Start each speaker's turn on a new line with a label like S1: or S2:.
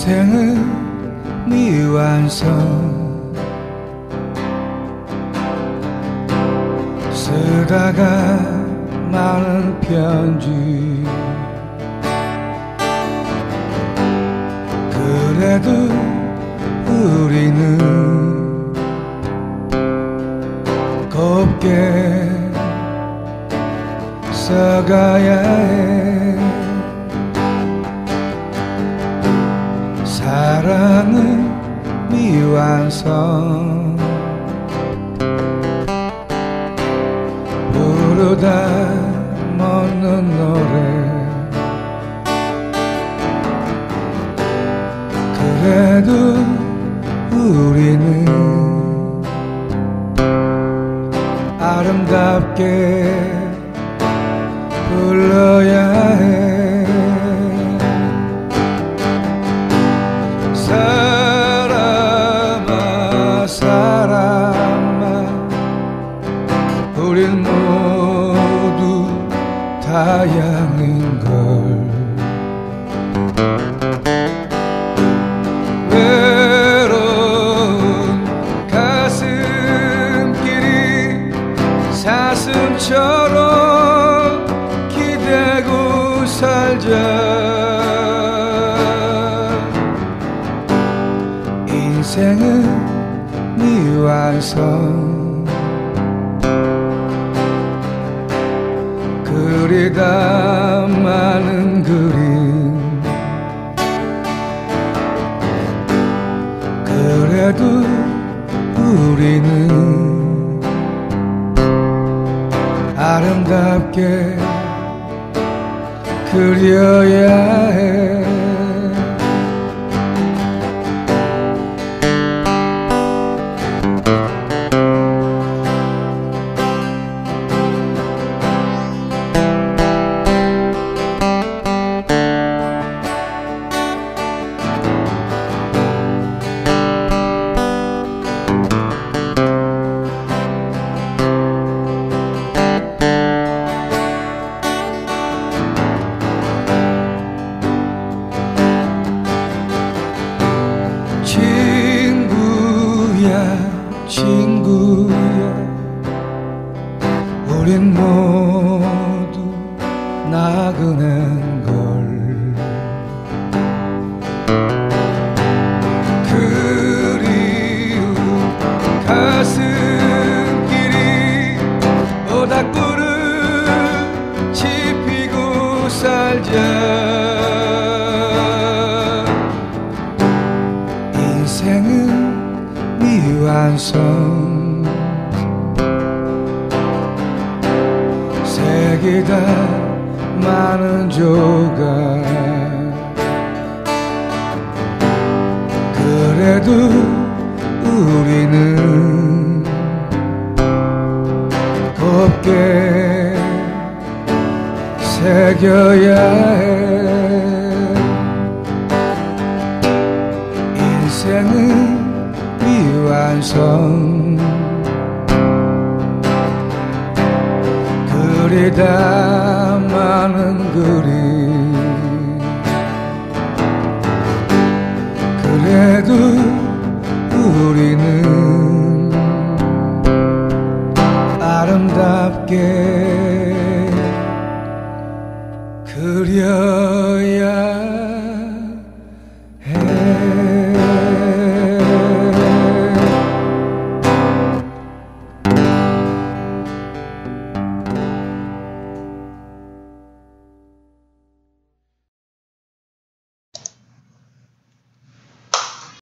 S1: 인생은 미완성 쓰다가 많은 편지 그래도 우리는 곱게 써가야 해. 사랑은 미완성 부르다 멎는 노래 그래도 우리는 아름답게 불러야 해. 사람아 사람아 우린 모두 다양한 걸 외로운 가슴길이 사슴처럼 기대고 살자. 인생은 미완성 그리다 많은 그림 그래도 우리는 아름답게 그려야 해. 친구야 우린 모두 나그네인 걸 그리운 가슴길이 모닥불을 지피고 살자. 인생은 미완성 색이다 많은 조각 그래도 우리는 곱게 새겨야 해. 인생은 미완성 그리다 많은 그림 그래도 우리는 아름답게